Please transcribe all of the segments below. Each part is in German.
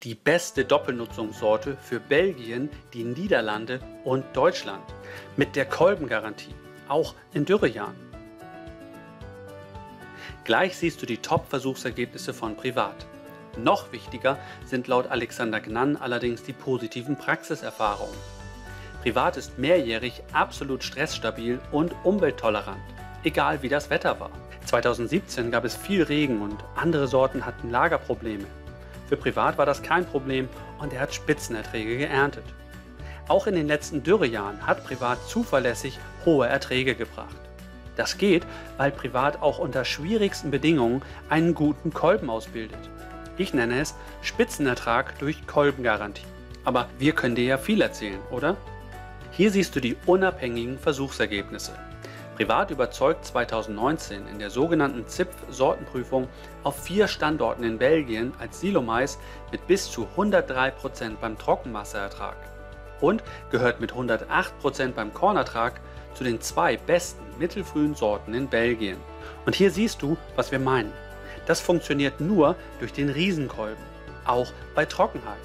die beste Doppelnutzungssorte für Belgien, die Niederlande und Deutschland. Mit der Kolbengarantie, auch in Dürrejahren. Gleich siehst du die Top-Versuchsergebnisse von Privat. Noch wichtiger sind laut Alexander Gnann allerdings die positiven Praxiserfahrungen. Privat ist mehrjährig absolut stressstabil und umwelttolerant, egal wie das Wetter war. 2017 gab es viel Regen und andere Sorten hatten Lagerprobleme. Für Privat war das kein Problem und er hat Spitzenerträge geerntet. Auch in den letzten Dürrejahren hat Privat zuverlässig hohe Erträge gebracht. Das geht, weil Privat auch unter schwierigsten Bedingungen einen guten Kolben ausbildet. Ich nenne es Spitzenertrag durch Kolbengarantie. Aber wir können dir ja viel erzählen, oder? Hier siehst du die unabhängigen Versuchsergebnisse. Privat überzeugt 2019 in der sogenannten ZIPF-Sortenprüfung auf 4 Standorten in Belgien als Silomais mit bis zu 103% beim Trockenmasseertrag und gehört mit 108% beim Kornertrag zu den 2 besten mittelfrühen Sorten in Belgien. Und hier siehst du, was wir meinen. Das funktioniert nur durch den Riesenkolben, auch bei Trockenheit.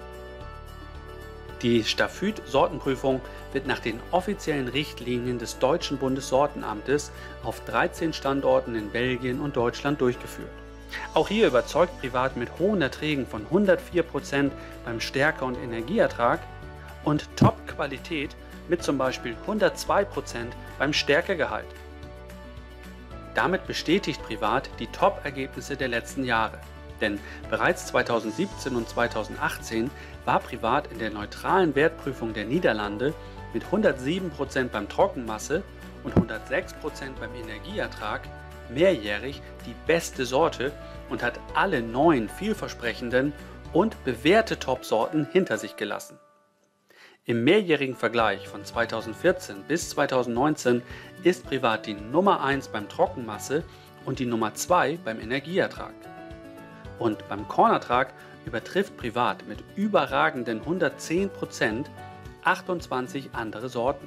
Die Staffüt-Sortenprüfung wird nach den offiziellen Richtlinien des Deutschen Bundessortenamtes auf 13 Standorten in Belgien und Deutschland durchgeführt. Auch hier überzeugt Privat mit hohen Erträgen von 104% beim Stärke- und Energieertrag und Top-Qualität mit zum Beispiel 102% beim Stärkegehalt. Damit bestätigt Privat die Top-Ergebnisse der letzten Jahre. Denn bereits 2017 und 2018 war Privat in der neutralen Wertprüfung der Niederlande mit 107% beim Trockenmasse und 106% beim Energieertrag mehrjährig die beste Sorte und hat alle 9 vielversprechenden und bewährte Top-Sorten hinter sich gelassen. Im mehrjährigen Vergleich von 2014 bis 2019 ist Privat die Nummer 1 beim Trockenmasse und die Nummer 2 beim Energieertrag. Und beim Kornertrag übertrifft Privat mit überragenden 110% 28 andere Sorten.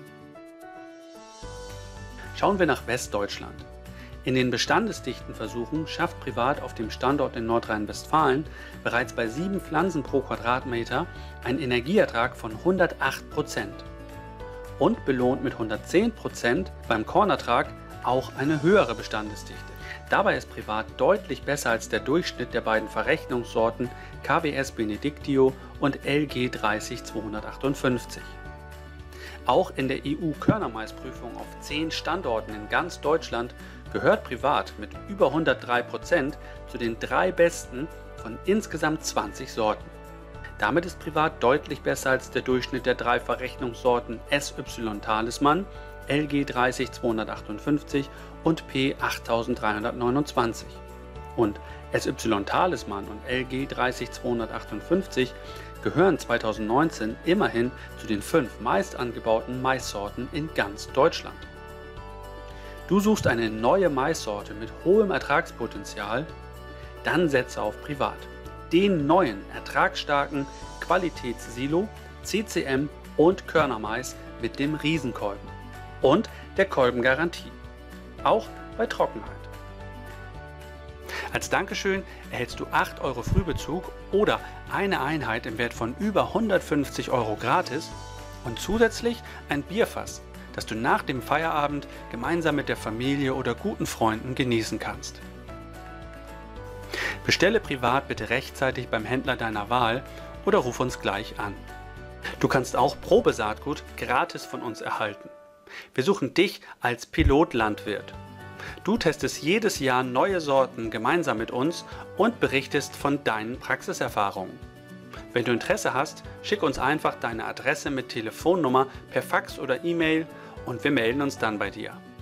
Schauen wir nach Westdeutschland. In den bestandesdichten Versuchen schafft Privat auf dem Standort in Nordrhein-Westfalen bereits bei 7 Pflanzen pro Quadratmeter einen Energieertrag von 108% und belohnt mit 110% beim Kornertrag auch eine höhere Bestandesdichte. Dabei ist Privat deutlich besser als der Durchschnitt der beiden Verrechnungssorten KWS Benedictio und LG 30258. Auch in der EU-Körnermaisprüfung auf 10 Standorten in ganz Deutschland gehört Privat mit über 103% zu den 3 besten von insgesamt 20 Sorten. Damit ist Privat deutlich besser als der Durchschnitt der 3 Verrechnungssorten SY Talisman, LG 30258 und P 8329. Und SY Talisman und LG 30258 gehören 2019 immerhin zu den 5 meist angebauten Maissorten in ganz Deutschland. Du suchst eine neue Maissorte mit hohem Ertragspotenzial? Dann setze auf Privat. Den neuen, ertragsstarken Qualitätssilo, CCM und Körnermais mit dem Riesenkolben und der Kolbengarantie, auch bei Trockenheit. Als Dankeschön erhältst du 8 € Frühbezug oder eine Einheit im Wert von über 150 € gratis und zusätzlich ein Bierfass, das du nach dem Feierabend gemeinsam mit der Familie oder guten Freunden genießen kannst. Bestelle Privat bitte rechtzeitig beim Händler deiner Wahl oder ruf uns gleich an. Du kannst auch Probesaatgut gratis von uns erhalten. Wir suchen dich als Pilotlandwirt. Du testest jedes Jahr neue Sorten gemeinsam mit uns und berichtest von deinen Praxiserfahrungen. Wenn du Interesse hast, schick uns einfach deine Adresse mit Telefonnummer per Fax oder E-Mail und wir melden uns dann bei dir.